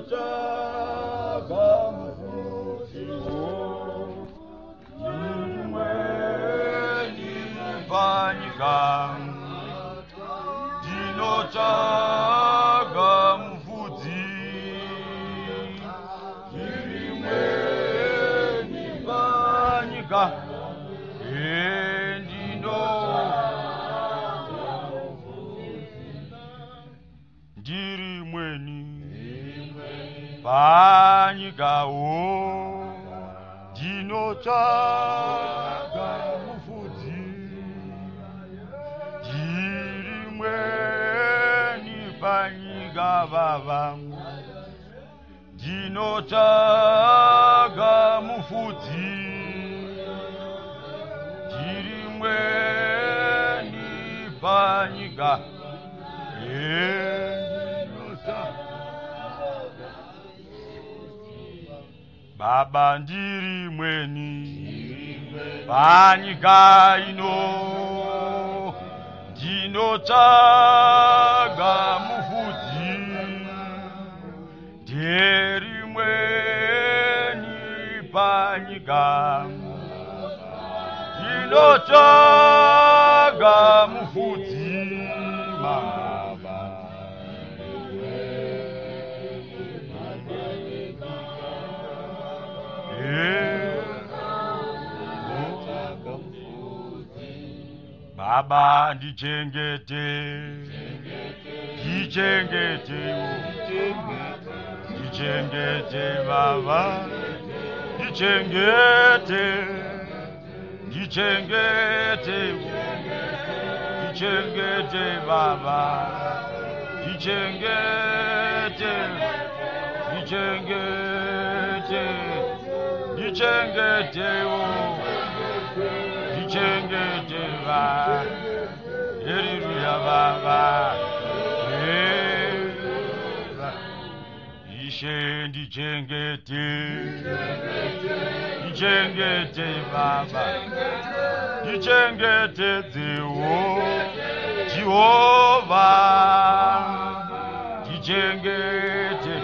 ndinotsvaga mufudzi ndimweni panyika ndinotsvaga mufudzi ndimweni panyika ndiri mweni panyikawo ndinotsvaga mufudzi ndiri mweni panyika baba ndinotsvaga mufudzi ndiri mweni panyika Baba ndiri mweni panyika ino ndinotsvaga mufudzi ndiri mweni panyika ndinotsvaga mufudzi Baba ndichengete Baba ndichengete Baba ndichengete Hallelujah, Baba. Ndichengete Baba. Ndichengete Jehovah. Ndichengete